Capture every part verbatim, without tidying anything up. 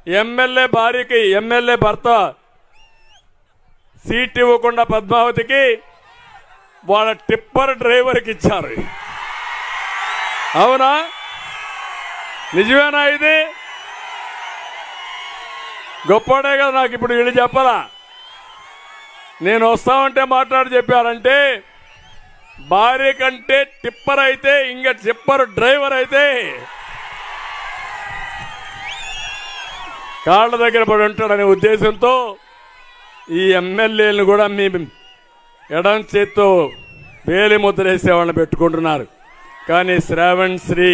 MLA భార్యకి MLA భర్త seat ఇవ్వకుండా పద్మావతికి వాళ్ళ టిప్పర్ డ్రైవర్కి ఇచ్చారు. అవునా? నిజమేనా? ఇది గొప్పడే కదా. నాకు ఇప్పుడు వీళ్ళు చెప్పాలా? నేను వస్తామంటే మాట్లాడి చెప్పారంటే భార్య కంటే టిప్పర్ అయితే ఇంకా టిప్పర్ డ్రైవర్ అయితే కాళ్ళ దగ్గర పడి ఉంటాడనే ఉద్దేశంతో ఈ ఎమ్మెల్యేలను కూడా మీ ఎడం చేత్తో వేలి ముద్రేసే వాళ్ళని పెట్టుకుంటున్నారు. కానీ శ్రావణ్ శ్రీ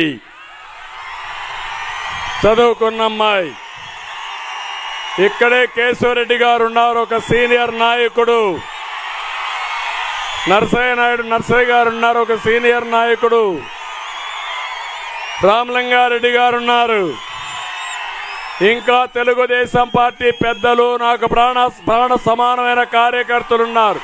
చదువుకున్న అమ్మాయి, ఇక్కడే కేశవరెడ్డి గారు ఉన్నారు, ఒక సీనియర్ నాయకుడు. నరసయ్య నాయుడు నరసయ్య గారు ఉన్నారు, ఒక సీనియర్ నాయకుడు. రామలింగారెడ్డి గారు ఉన్నారు. ఇంకా తెలుగుదేశం పార్టీ పెద్దలు, నాకు ప్రాణ ప్రాణ సమానమైన కార్యకర్తలు ఉన్నారు.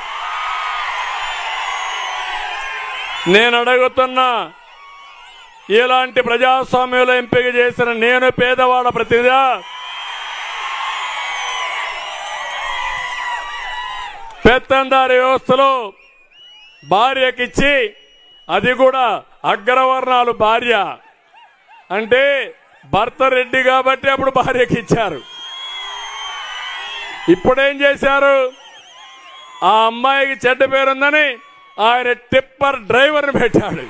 నేను అడుగుతున్నా, ఇలాంటి ప్రజాస్వామ్యంలో ఎంపిక చేసిన నేను పేదవాళ్ళ ప్రతినిధిగా పెత్తందారి వ్యవస్థలో భార్యకిచ్చి, అది కూడా అగ్రవర్ణాలు భార్య అంటే భర్త రెడ్డి కాబట్టి అప్పుడు భార్యకి ఇచ్చారు. ఇప్పుడేం చేశారు? ఆ అమ్మాయికి చెడ్డ పేరుందని ఆయన టిప్పర్ డ్రైవర్ని పెట్టాడు.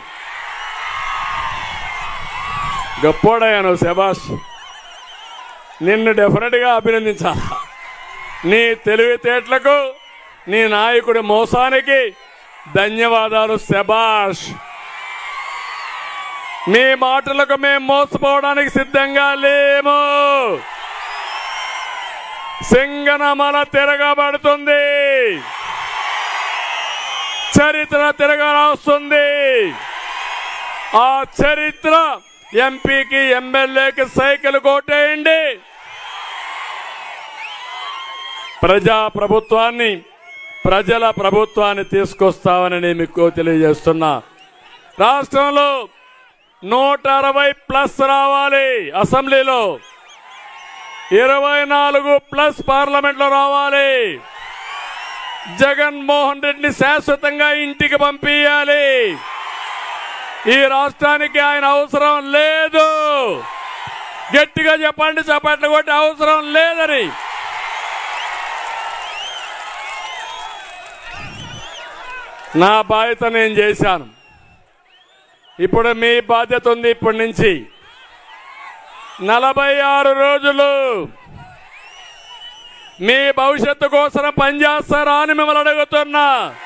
గొప్పోడయ్యాను శభాష్. నిన్ను డెఫినెట్గా అభినందించాలి. నీ తెలివితేటలకు, నీ నాయకుడి మోసానికి ధన్యవాదాలు శభాష్. మీ మాటలకు మేము మోసపోవడానికి సిద్ధంగా లేము. సింగనమల తిరగబడుతుంది, చరిత్ర తిరగరాస్తుంది. ఆ చరిత్ర ఎంపీకి ఎమ్మెల్యేకి సైకిల్ కొట్టేయండి. ప్రజా ప్రభుత్వాన్ని, ప్రజల ప్రభుత్వాన్ని తీసుకొస్తామని నేను మీకు తెలియజేస్తున్నా. రాష్ట్రంలో నూట అరవై ప్లస్ రావాలి, అసెంబ్లీలో ఇరవై నాలుగు ప్లస్ పార్లమెంట్లో రావాలి. జగన్మోహన్ రెడ్డిని శాశ్వతంగా ఇంటికి పంపించాలి. ఈ రాష్ట్రానికి ఆయన అవసరం లేదు. గట్టిగా చెప్పండి, చప్పట్లు కొట్టి అవసరం లేదని. నా బాధ్యత నేను చేశాను. ఇప్పుడు మీ బాధ్యత ఉంది. ఇప్పటి నుంచి నలభై ఆరు రోజులు మీ భవిష్యత్తు కోసం పనిచేస్తారా అని మిమ్మల్ని అడుగుతున్నా.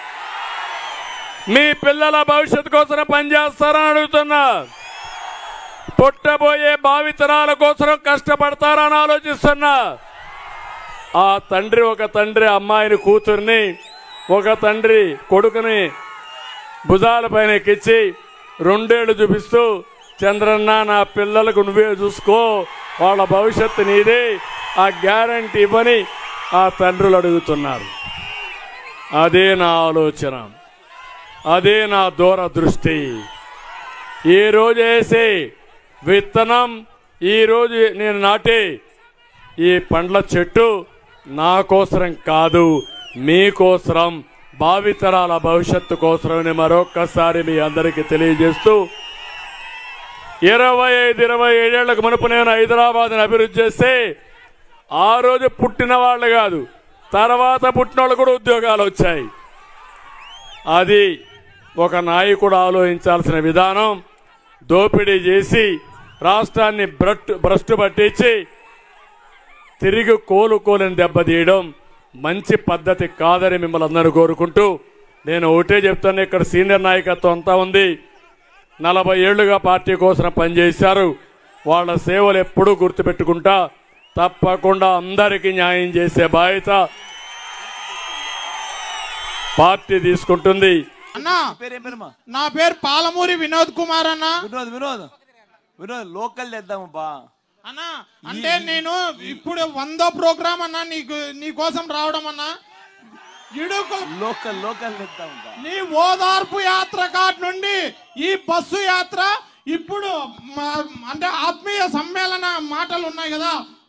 మీ పిల్లల భవిష్యత్తు కోసం పనిచేస్తారని అడుగుతున్నా. పుట్టబోయే భావితరాల కోసం కష్టపడతారని ఆలోచిస్తున్నా. ఆ తండ్రి, ఒక తండ్రి అమ్మాయిని, కూతుర్ని, ఒక తండ్రి కొడుకుని భుజాల పైన ఎక్కించి రెండేళ్లు చూపిస్తూ, చంద్రన్న నా పిల్లలకు నువ్వే చూసుకో, వాళ్ళ భవిష్యత్తు నీదే, ఆ గ్యారంటీ ఇవ్వని ఆ తండ్రులు అడుగుతున్నారు. అదే నా ఆలోచన, అదే నా దూరదృష్టి. ఈరోజు వేసే విత్తనం, ఈరోజు నేను నాటే ఈ పండ్ల చెట్టు నా కోసరం కాదు, మీకోసరం, భావితరాల భవిష్యత్తు కోసమని మరొక్కసారి మీ అందరికీ తెలియజేస్తూ, ఇరవై ఐదు ఇరవై ఏడేళ్లకు మునుపు నేను హైదరాబాద్ని అభివృద్ధి చేస్తే ఆ రోజు పుట్టిన వాళ్ళు కాదు, తర్వాత పుట్టిన వాళ్ళు కూడా ఉద్యోగాలు వచ్చాయి. అది ఒక నాయకుడు ఆలోచించాల్సిన విధానం. దోపిడీ చేసి రాష్ట్రాన్ని భ్రష్టు భ్రష్టు పట్టించి తిరిగి కోలుకోలేని దెబ్బతీయడం మంచి పద్ధతి కాదని మిమ్మల్ని అందరూ కోరుకుంటూ, నేను ఒకటే చెప్తాను, ఇక్కడ సీనియర్ నాయకత్వం అంతా ఉంది. నలభై ఏళ్లుగా పార్టీ కోసం పనిచేశారు. వాళ్ళ సేవలు ఎప్పుడూ గుర్తుపెట్టుకుంటా. తప్పకుండా అందరికీ న్యాయం చేసే బాధ్యత పార్టీ తీసుకుంటుంది. అన్నా, నా పేరు పాలమూరి వినోద్ కుమార్ అన్న. వినోద్ వినోద్ వినోద్ లోకల్ చేద్దాము బా అన్నా. అంటే నేను ఇప్పుడు వందో ప్రోగ్రామ్ అన్నా నీకు నీ కోసం రావడం అన్నా. లోకల్ లోకల్ చేద్దాము. నీ ఓదార్పు యాత్ర కాట్ నుండి ఈ బస్సు యాత్ర ఇప్పుడు అంటే ఆత్మీయ సమ్మేళన మాటలు ఉన్నాయి కదా,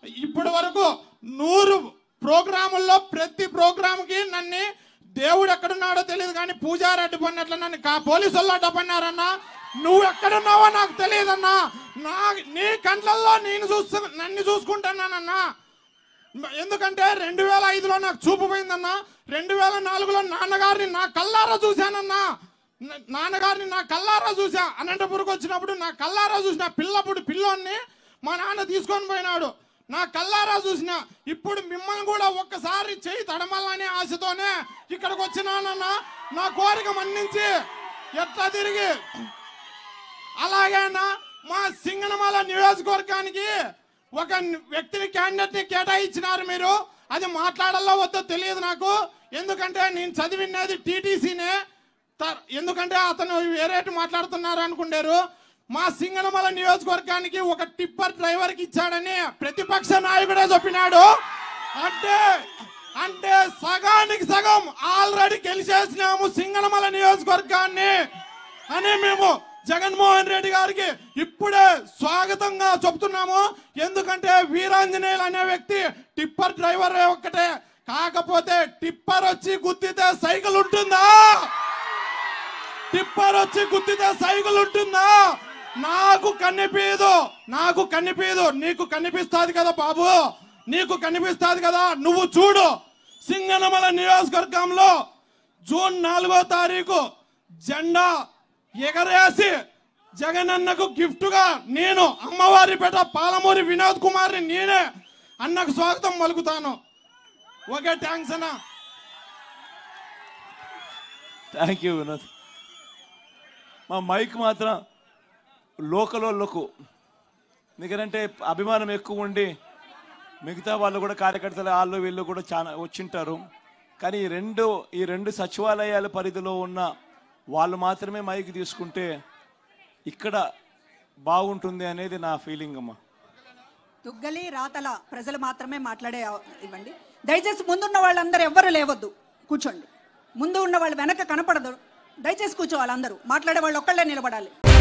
ఇప్పటి వరకు నూరు ప్రోగ్రాముల్లో ప్రతి ప్రోగ్రామ్కి నన్ను దేవుడు ఎక్కడున్నాడో తెలియదు కానీ పూజారి అడ్డుపడినట్లు నన్ను పోలీసు వాళ్ళు అడ్డుపడినారన్నా. నువ్వు ఎక్కడున్నావో నాకు తెలియదన్నా. నా నీ కంట్లల్లో నేను చూస్తు నన్ను చూసుకుంటున్నానన్నా. ఎందుకంటే రెండు వేల ఐదులో నాకు చూపు పోయిందన్నా. రెండు వేల నాలుగులో నాన్నగారిని నా కల్లారా చూశానన్నా. నాన్నగారిని నా కల్లారా చూసా. అనంతపురకు వచ్చినప్పుడు నా కల్లారా చూసిన పిల్లప్పుడు పిల్లోన్ని మా నాన్న తీసుకొని పోయినాడు. నా కల్లారా చూసిన. ఇప్పుడు మిమ్మల్ని కూడా ఒక్కసారి చేయి తడమల్లనే ఆశతోనే ఇక్కడికి వచ్చినానన్నా. నా కోరిక మన్నించి ఎట్లా తిరిగి అలాగేనా మా సింగనమల నియోజకవర్గానికి ఒక వ్యక్తిని క్యాండిడేట్ ని కేటాయించినారు మీరు. అది మాట్లాడాలో వద్దో తెలియదు నాకు. ఎందుకంటే నేను చదివినది టీటీసీనే. ఎందుకంటే అతను వేరేటి మాట్లాడుతున్నారు అనుకుంటారు. మా సింగనమల నియోజకవర్గానికి ఒక టిప్పర్ డ్రైవర్ కి ఇచ్చాడని ప్రతిపక్ష నాయకుడే చెప్పినాడు. అంటే అంటే సగానికి సగం ఆల్రెడీ గెలిచేసినాము సింగనమల నియోజకవర్గాన్ని అని మేము జగన్మోహన్ రెడ్డి గారికి ఇప్పుడే స్వాగతంగా చెప్తున్నాము. ఎందుకంటే వీరాంజనేయులు అనే వ్యక్తి టిప్పర్ డ్రైవర్ ఒక్కటే. కాకపోతే టిప్పర్ వచ్చి గుద్దితే సైకిల్ ఉంటుందా? టిప్పర్ వచ్చి గుద్దితే సైకిల్ ఉంటుందా? నాకు కనిపించదు. నాకు కనిపించదు. నీకు కనిపిస్తుంది కదా బాబు, నీకు కనిపిస్తుంది కదా. నువ్వు చూడు, సింగనమల నియోజకవర్గంలో జూన్ నాలుగో తారీఖు జెండా ఎగరేసి జగనన్నకు గిఫ్ట్ గా నేను అమ్మవారిపేట పాలమూరి వినోద్ కుమార్ని నేనే అన్నకు స్వాగతం పలుకుతాను. ఓకే, థ్యాంక్స్ అన్న. Thank you Vinod. మా మైక్ మాత్రం లోకల్ వాళ్ళకు ఎందుకంటే అభిమానం ఎక్కువ ఉండి మిగతా వాళ్ళు కూడా కార్యకర్తలు వాళ్ళు వీళ్ళు కూడా చాలా వచ్చింటారు. కానీ ఈ రెండు ఈ రెండు సచివాలయాల పరిధిలో ఉన్న వాళ్ళు మాత్రమే మైక్ తీసుకుంటే ఇక్కడ బాగుంటుంది అనేది నా ఫీలింగ్ అమ్మా. దుగ్గలి రాతల ప్రజలు మాత్రమే మాట్లాడే ఇవ్వండి. దయచేసి ముందున్న వాళ్ళందరూ ఎవ్వరు లేవద్దు, కూర్చోండి. ముందు ఉన్న వాళ్ళు వెనక కనపడదు. దయచేసి కూర్చోవాలి. అందరూ మాట్లాడే వాళ్ళు ఒక్కళ్ళే నిలబడాలి.